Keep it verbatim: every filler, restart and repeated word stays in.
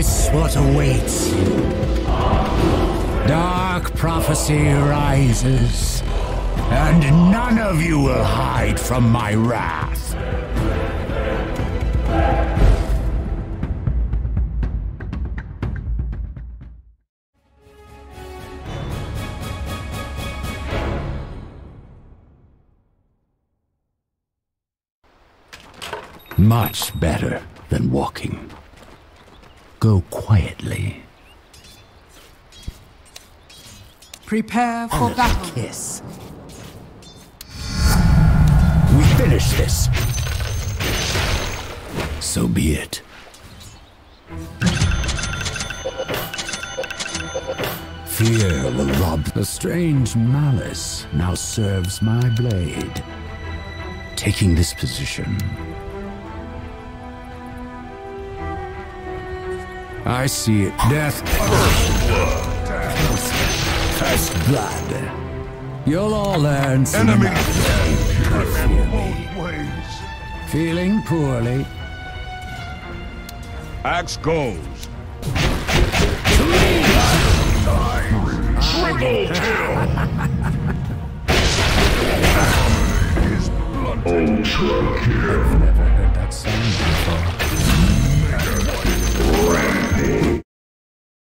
Face what awaits you. Dark prophecy rises, and none of you will hide from my wrath. Much better than walking. Go quietly. Prepare for battle. Kiss. We finish this. So be it. Fear will rob. A strange malice now serves my blade. Taking this position, I see it. Death. First blood. First blood. You'll all learn some. Enemy. Both ways. Feeling poorly. Axe goes. Triple kill. Ultra kill. I've never heard that sound before.